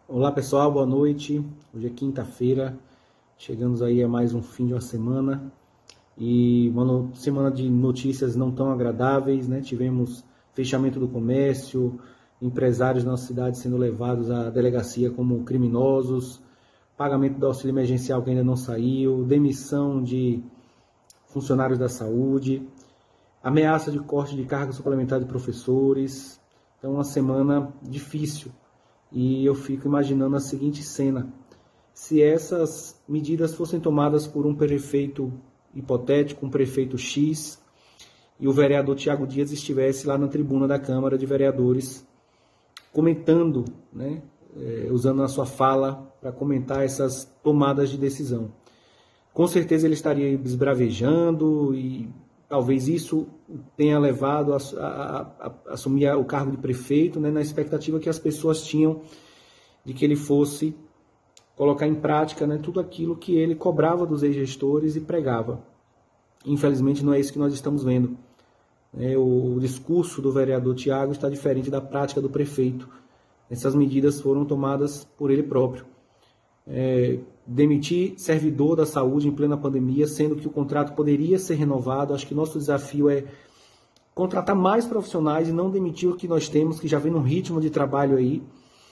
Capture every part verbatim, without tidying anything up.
Olá pessoal, boa noite. Hoje é quinta-feira, chegamos aí a mais um fim de uma semana e uma no... semana de notícias não tão agradáveis, né? Tivemos fechamento do comércio, empresários da nossa cidade sendo levados à delegacia como criminosos, pagamento do auxílio emergencial que ainda não saiu, demissão de funcionários da saúde, ameaça de corte de carga suplementar de professores. Então, uma semana difícil. E eu fico imaginando a seguinte cena: se essas medidas fossem tomadas por um prefeito hipotético, um prefeito X, e o vereador Tiago Dias estivesse lá na tribuna da Câmara de Vereadores comentando, né, é, usando a sua fala para comentar essas tomadas de decisão. Com certeza ele estaria esbravejando e talvez isso tenha levado a, a, a, a assumir o cargo de prefeito, né, na expectativa que as pessoas tinham de que ele fosse colocar em prática, né, tudo aquilo que ele cobrava dos ex-gestores e pregava. Infelizmente não é isso que nós estamos vendo. É, o, o discurso do vereador Tiago está diferente da prática do prefeito. Essas medidas foram tomadas por ele próprio. É, demitir servidor da saúde em plena pandemia, sendo que o contrato poderia ser renovado. Acho que nosso desafio é contratar mais profissionais e não demitir o que nós temos, que já vem num ritmo de trabalho aí.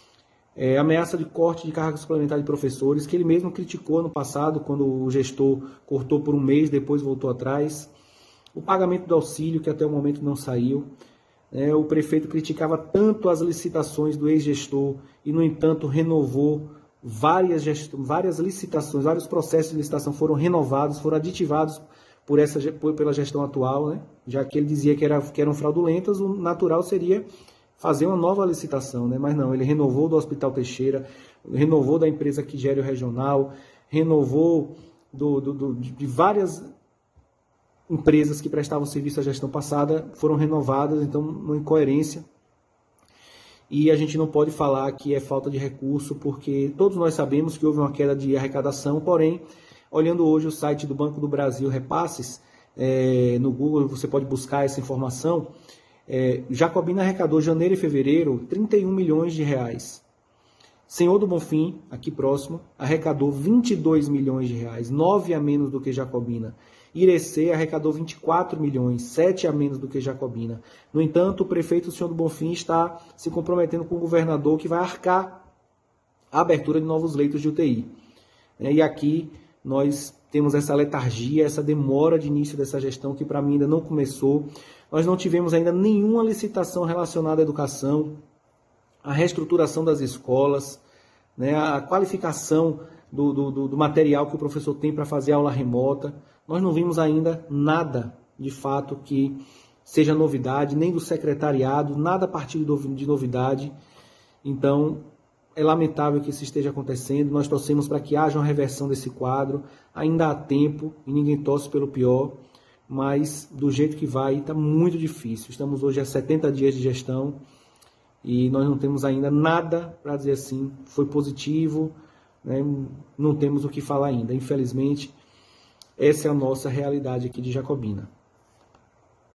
É, ameaça de corte de carga suplementar de professores, que ele mesmo criticou no passado, quando o gestor cortou por um mês, depois voltou atrás. O pagamento do auxílio, que até o momento não saiu. É, o prefeito criticava tanto as licitações do ex-gestor e, no entanto, renovou várias, gest... várias licitações, vários processos de licitação foram renovados, foram aditivados por essa, por, pela gestão atual, né? Já que ele dizia que, era, que eram fraudulentas, o natural seria fazer uma nova licitação, né? Mas não, ele renovou do Hospital Teixeira, renovou da empresa Quigério Regional, renovou do, do, do, de várias empresas que prestavam serviço à gestão passada, foram renovadas, então uma incoerência. E a gente não pode falar que é falta de recurso, porque todos nós sabemos que houve uma queda de arrecadação, porém, olhando hoje o site do Banco do Brasil, Repasses, é, no Google você pode buscar essa informação, é, Jacobina arrecadou janeiro e fevereiro trinta e um milhões de reais. Senhor do Bonfim, aqui próximo, arrecadou vinte e dois milhões de reais, nove a menos do que Jacobina. Irecê arrecadou vinte e quatro milhões, sete a menos do que Jacobina. No entanto, o prefeito, o senhor do Bonfim, está se comprometendo com o governador que vai arcar a abertura de novos leitos de U T I. E aqui nós temos essa letargia, essa demora de início dessa gestão que para mim ainda não começou. Nós não tivemos ainda nenhuma licitação relacionada à educação, à reestruturação das escolas, né, a qualificação do, do, do material que o professor tem para fazer aula remota. Nós não vimos ainda nada, de fato, que seja novidade, nem do secretariado, nada a partir de novidade. Então, é lamentável que isso esteja acontecendo. Nós torcemos para que haja uma reversão desse quadro. Ainda há tempo e ninguém torce pelo pior, mas do jeito que vai, está muito difícil. Estamos hoje a setenta dias de gestão e nós não temos ainda nada para dizer assim, foi positivo, né? Não temos o que falar ainda, infelizmente. Essa é a nossa realidade aqui de Jacobina.